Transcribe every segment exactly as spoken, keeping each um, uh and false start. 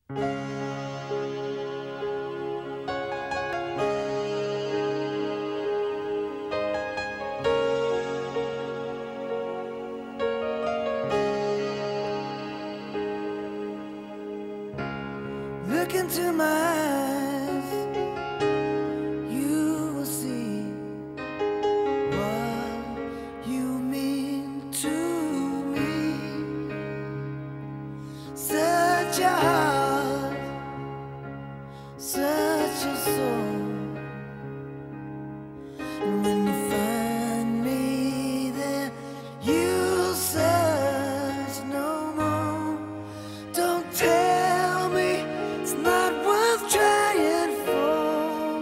Look into my eyes, you will see what you mean to me. Such a heart, such a soul. And when you find me there, you'll search no more. Don't tell me it's not worth trying for.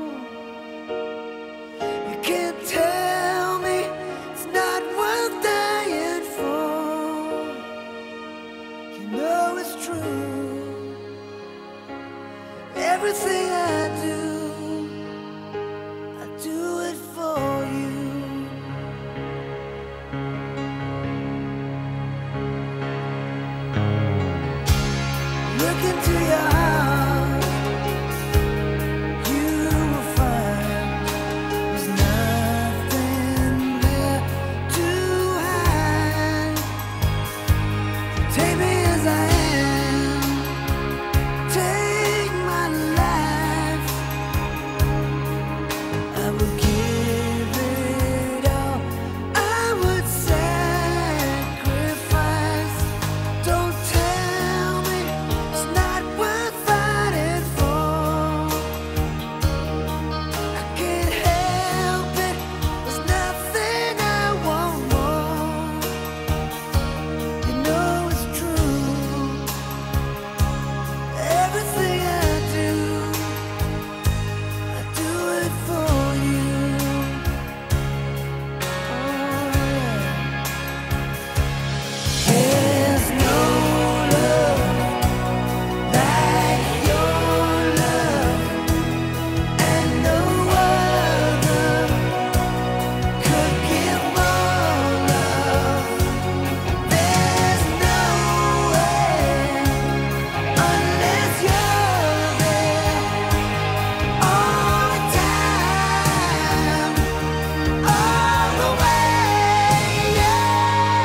You can't tell me it's not worth dying for. You know it's true. Everything I do, I do it for you. Look into your heart, you will find there's nothing there to hide. Take me as I am, take my life. I would give it all, I would sacrifice. Don't tell me it's not worth fighting for. I can't help it, there's nothing I want more. You know it's true. Everything I do, I do it for you. Oh yeah. There's no love like your love, and no other could give more love. There's no way unless you're there all the time, all the way. Yeah.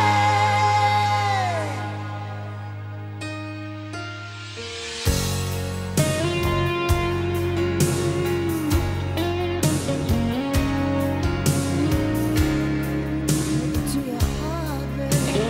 To your heart, baby.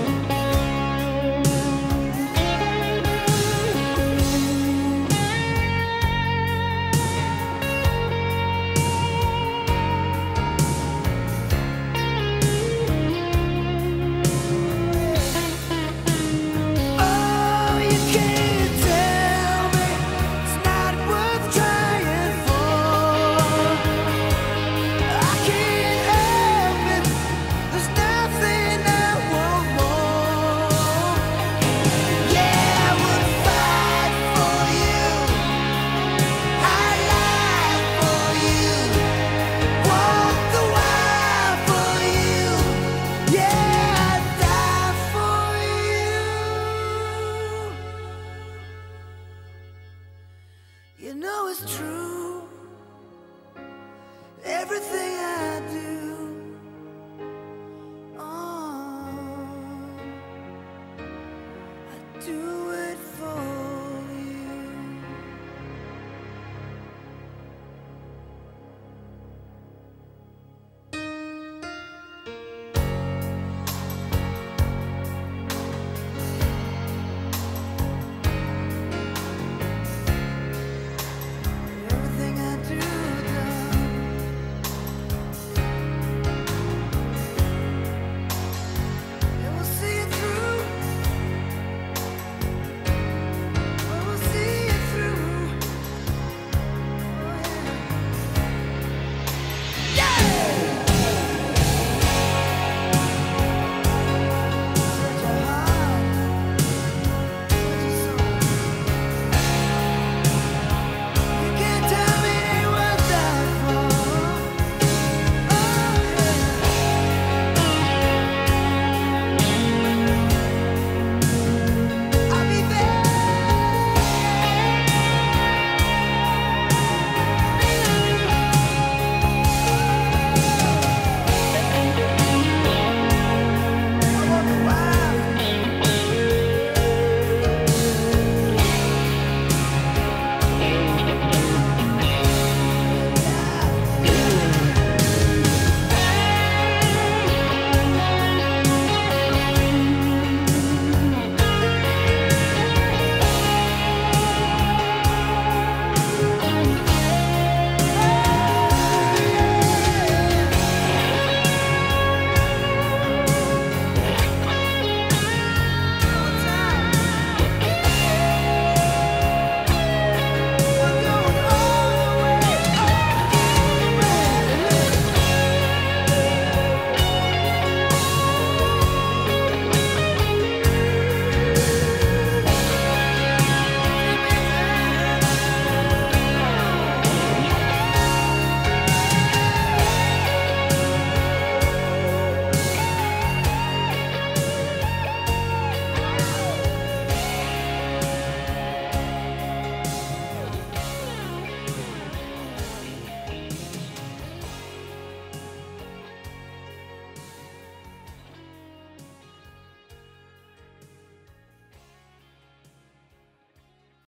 Oh, you can't tell me it's not worth trying for. I can't help it, there's nothing I want more. Yeah, I would fight for you, I'd lie for you, walk the wire for you. Yeah, I'd die for you. You know it's true. Everything